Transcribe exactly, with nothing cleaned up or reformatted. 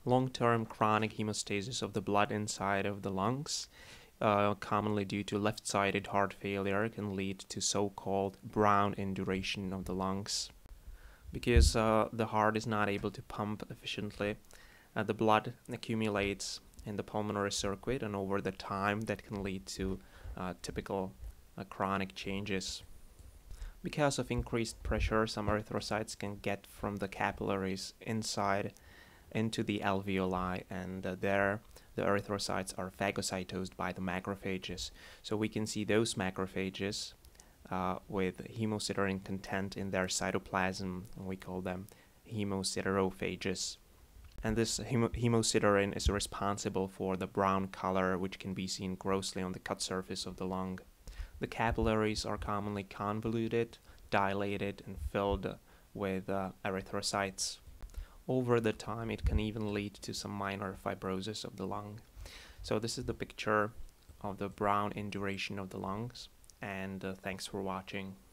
Long-term chronic hemostasis of the blood inside of the lungs, uh, commonly due to left-sided heart failure, can lead to so-called brown induration of the lungs. Because uh, the heart is not able to pump efficiently, uh, the blood accumulates in the pulmonary circuit, and over the time that can lead to uh, typical uh, chronic changes. Because of increased pressure, some erythrocytes can get from the capillaries inside into the alveoli, and uh, there the erythrocytes are phagocytosed by the macrophages. So we can see those macrophages uh, with hemosiderin content in their cytoplasm, and we call them hemosiderophages. And this hem hemosiderin is responsible for the brown color, which can be seen grossly on the cut surface of the lung. The capillaries are commonly convoluted, dilated, and filled with uh, erythrocytes. Over the time, it can even lead to some minor fibrosis of the lung. So this is the picture of the brown induration of the lungs, and uh, thanks for watching.